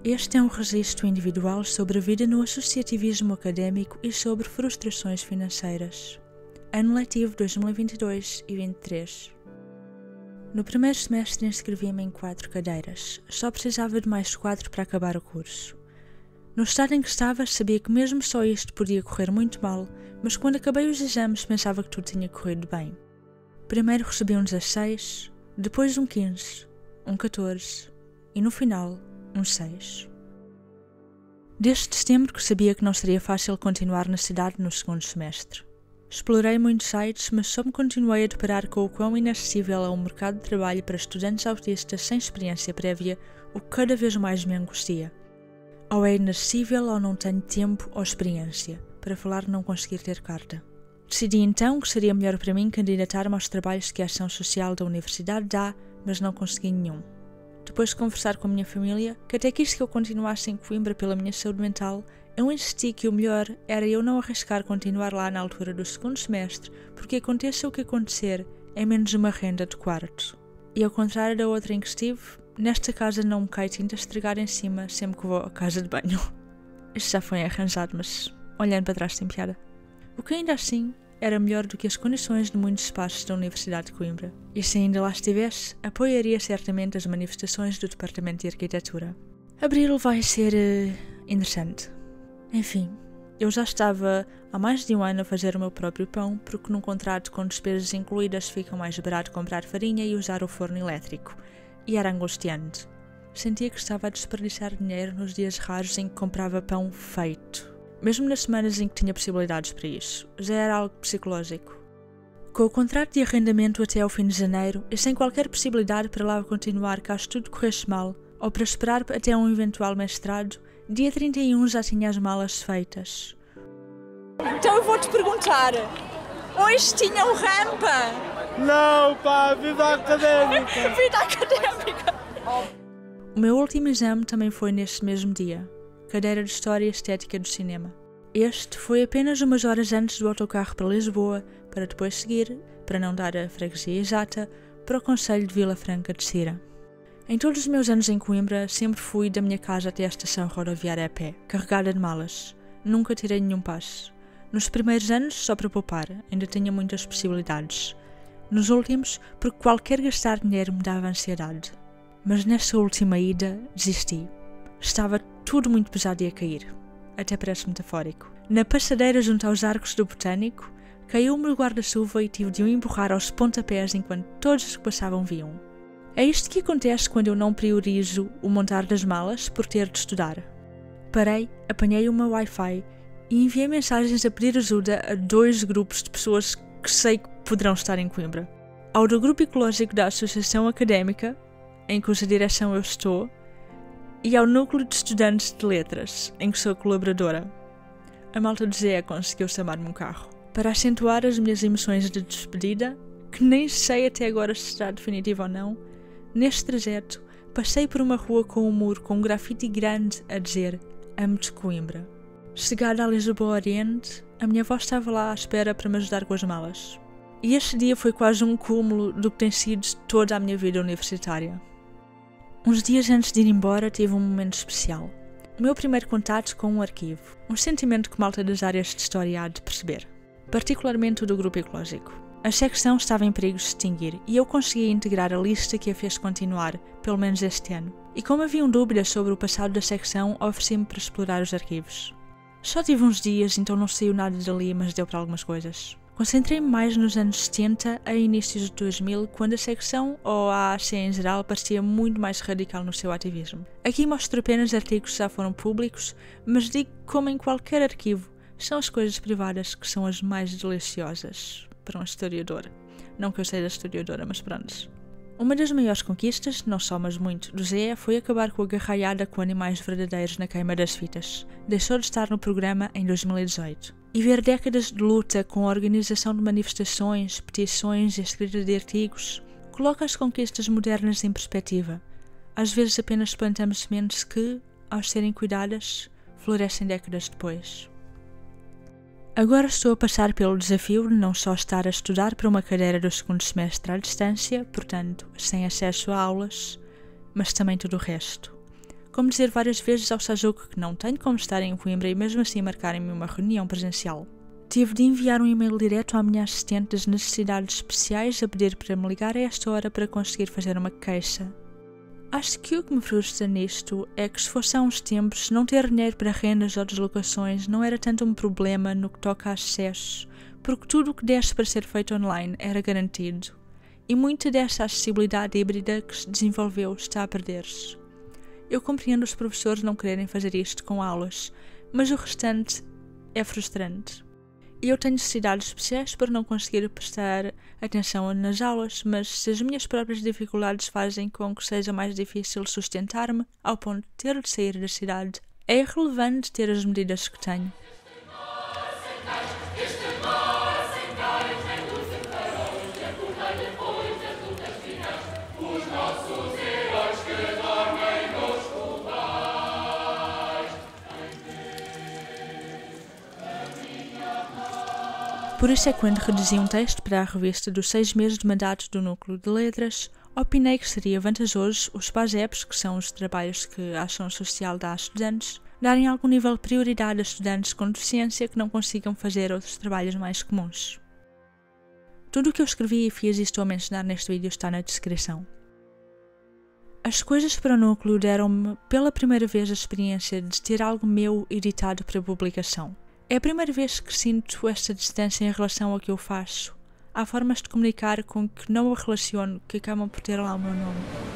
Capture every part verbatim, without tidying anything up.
Este é um registro individual sobre a vida no associativismo académico e sobre frustrações financeiras. Ano letivo dois mil e vinte e dois e vinte e três. No primeiro semestre inscrevi-me em quatro cadeiras. Só precisava de mais quatro para acabar o curso. No estado em que estava, sabia que mesmo só isto podia correr muito mal, mas quando acabei os exames pensava que tudo tinha corrido bem. Primeiro recebi um dezasseis, depois um quinze, um catorze e no final um seis. Desde setembro que sabia que não seria fácil continuar na cidade no segundo semestre. Explorei muitos sites, mas só me continuei a deparar com o quão inacessível é o mercado de trabalho para estudantes autistas sem experiência prévia, o que cada vez mais me angustia. Ou é inacessível ou não tenho tempo ou experiência, para falar não conseguir ter carta. Decidi então que seria melhor para mim candidatar-me aos trabalhos que a ação social da universidade dá, mas não consegui nenhum. Depois de conversar com a minha família, que até quis que eu continuasse em Coimbra pela minha saúde mental, eu insisti que o melhor era eu não arriscar continuar lá na altura do segundo semestre, porque aconteça o que acontecer, é menos uma renda de quarto. E ao contrário da outra em que estive, nesta casa não me cai tinta estragada em cima sempre que vou à casa de banho. Isto já foi arranjado, mas olhando para trás tem piada. O que ainda assim era melhor do que as condições de muitos espaços da Universidade de Coimbra. E se ainda lá estivesse, apoiaria certamente as manifestações do Departamento de Arquitetura. Abril vai ser uh, interessante. Enfim, eu já estava há mais de um ano a fazer o meu próprio pão, porque num contrato com despesas incluídas fica mais barato comprar farinha e usar o forno elétrico. E era angustiante. Sentia que estava a desperdiçar dinheiro nos dias raros em que comprava pão feito. Mesmo nas semanas em que tinha possibilidades para isso, já era algo psicológico. Com o contrato de arrendamento até ao fim de janeiro, e sem qualquer possibilidade para lá continuar caso tudo corresse mal, ou para esperar até um eventual mestrado, dia trinta e um já tinha as malas feitas. Então eu vou-te perguntar, hoje tinham rampa? Não, pá, vida académica! Vida académica! O meu último exame também foi neste mesmo dia. Cadeira de História e Estética do Cinema. Este foi apenas umas horas antes do autocarro para Lisboa, para depois seguir, para não dar a freguesia exata, para o concelho de Vila Franca de Xira. Em todos os meus anos em Coimbra, sempre fui da minha casa até a estação rodoviária a pé, carregada de malas. Nunca tirei nenhum passe. Nos primeiros anos, só para poupar, ainda tinha muitas possibilidades. Nos últimos, porque qualquer gastar dinheiro me dava ansiedade. Mas nessa última ida, desisti. Estava tudo muito pesado e a cair. Até parece metafórico. Na passadeira junto aos arcos do Botânico, caiu-me o guarda-chuva e tive de o empurrar aos pontapés enquanto todos os que passavam viam. É isto que acontece quando eu não priorizo o montar das malas por ter de estudar. Parei, apanhei uma Wi-Fi e enviei mensagens a pedir ajuda a dois grupos de pessoas que sei que poderão estar em Coimbra. Ao do grupo ecológico da Associação Académica, em cuja direção eu estou, e ao núcleo de estudantes de letras, em que sou colaboradora. A malta do Zé conseguiu chamar-me um carro. Para acentuar as minhas emoções de despedida, que nem sei até agora se será definitivo ou não, neste trajeto passei por uma rua com um muro com um grafite grande a dizer Amo-te Coimbra. Chegada a Lisboa Oriente, a minha avó estava lá à espera para me ajudar com as malas. E este dia foi quase um cúmulo do que tem sido toda a minha vida universitária. Uns dias antes de ir embora tive um momento especial. O meu primeiro contato com um arquivo. Um sentimento que malta das áreas de história há de perceber. Particularmente o do grupo ecológico. A secção estava em perigo de se extinguir e eu consegui integrar a lista que a fez continuar, pelo menos este ano. E como haviam dúvidas sobre o passado da secção, ofereci-me para explorar os arquivos. Só tive uns dias, então não saiu nada dali, mas deu para algumas coisas. Concentrei-me mais nos anos setenta a inícios de dois mil, quando a secção, ou a A A C em geral, parecia muito mais radical no seu ativismo. Aqui mostro apenas artigos que já foram públicos, mas digo que, como em qualquer arquivo, são as coisas privadas que são as mais deliciosas para um historiador. Não que eu seja historiadora, mas pronto. Uma das maiores conquistas, não só mas muito, do Zé foi acabar com a garraiada com animais verdadeiros na queima das fitas. Deixou de estar no programa em dois mil e dezoito. E ver décadas de luta com a organização de manifestações, petições e a escrita de artigos coloca as conquistas modernas em perspectiva. Às vezes apenas plantamos sementes que, ao serem cuidadas, florescem décadas depois. Agora estou a passar pelo desafio de não só estar a estudar para uma cadeira do segundo semestre à distância, portanto, sem acesso a aulas, mas também tudo o resto. como dizer várias vezes ao Sajuco que não tenho como estar em Coimbra e mesmo assim marcarem-me uma reunião presencial. Tive de enviar um e-mail direto à minha assistente das necessidades especiais a pedir para me ligar a esta hora para conseguir fazer uma queixa. Acho que o que me frustra nisto é que se fosse há uns tempos, não ter dinheiro para rendas ou deslocações não era tanto um problema no que toca a acessos, porque tudo o que desse para ser feito online era garantido, e muita dessa acessibilidade híbrida que se desenvolveu está a perder-se. Eu compreendo os professores não quererem fazer isto com aulas, mas o restante é frustrante. Eu tenho necessidades especiais para não conseguir prestar atenção nas aulas, mas se as minhas próprias dificuldades fazem com que seja mais difícil sustentar-me ao ponto de ter de sair da cidade, é irrelevante ter as medidas que tenho. Por isso é que quando redigi um texto para a revista dos seis meses de mandato do Núcleo de Letras, opinei que seria vantajoso os PASEPs, que são os trabalhos que a Ação Social dá a estudantes, darem algum nível de prioridade a estudantes com deficiência que não consigam fazer outros trabalhos mais comuns. Tudo o que eu escrevi e fiz e estou a mencionar neste vídeo está na descrição. As coisas para o Núcleo deram-me pela primeira vez a experiência de ter algo meu editado para publicação. É a primeira vez que sinto esta distância em relação ao que eu faço. Há formas de comunicar com que não o relaciono que acabam por ter lá o meu nome.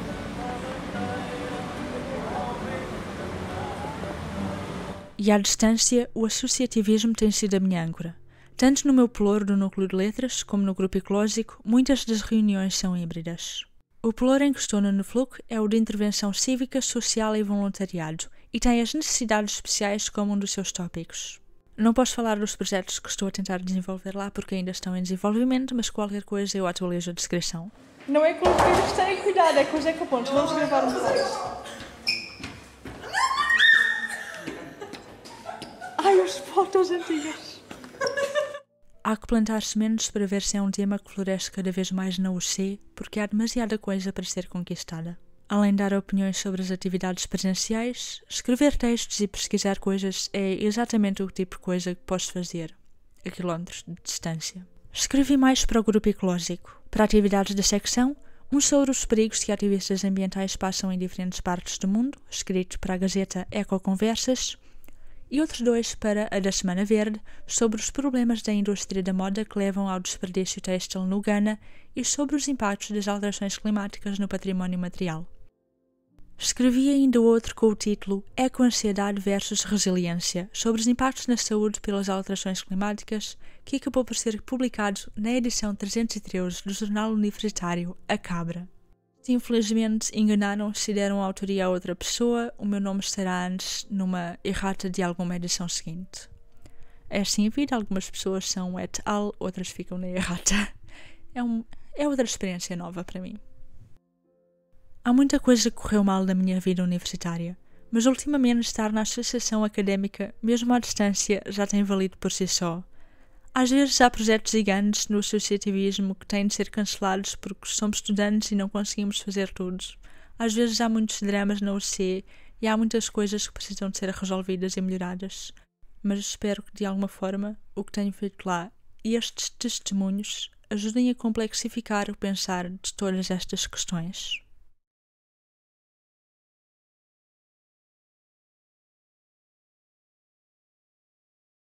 E à distância, o associativismo tem sido a minha âncora. Tanto no meu pelouro do Núcleo de Letras, como no grupo ecológico, muitas das reuniões são híbridas. O pelouro em que estou no Nufluc é o de intervenção cívica, social e voluntariado, e tem as necessidades especiais como um dos seus tópicos. Não posso falar dos projetos que estou a tentar desenvolver lá porque ainda estão em desenvolvimento, mas qualquer coisa eu atualizo a descrição. Não é com os filhos que têm cuidado, é com os ecopontos. Vamos gravar um bocado. Ai, as fotos antigas. Há que plantar sementes para ver se é um tema que floresce cada vez mais na U C, porque há demasiada coisa para ser conquistada. Além de dar opiniões sobre as atividades presenciais, escrever textos e pesquisar coisas é exatamente o tipo de coisa que posso fazer, a quilómetros de distância. Escrevi mais para o grupo ecológico, para atividades da secção, um sobre os perigos que ativistas ambientais passam em diferentes partes do mundo, escrito para a Gazeta Ecoconversas, e outros dois para a da Semana Verde, sobre os problemas da indústria da moda que levam ao desperdício têxtil no Ghana e sobre os impactos das alterações climáticas no património material. Escrevi ainda outro com o título Eco-ansiedade versus Resiliência, sobre os impactos na saúde pelas alterações climáticas, que acabou por ser publicado na edição trezentos e treze do jornal universitário A Cabra. Se infelizmente enganaram-se e deram autoria a outra pessoa, o meu nome estará antes numa errata de alguma edição seguinte. É assim a vida, algumas pessoas são et al, outras ficam na errata. É, um, é outra experiência nova para mim. Há muita coisa que correu mal na minha vida universitária, mas ultimamente estar na associação académica, mesmo à distância, já tem valido por si só. Às vezes há projetos gigantes no associativismo que têm de ser cancelados porque somos estudantes e não conseguimos fazer tudo. Às vezes há muitos dramas na U C e há muitas coisas que precisam de ser resolvidas e melhoradas. Mas espero que de alguma forma o que tenho feito lá e estes testemunhos ajudem a complexificar o pensar de todas estas questões.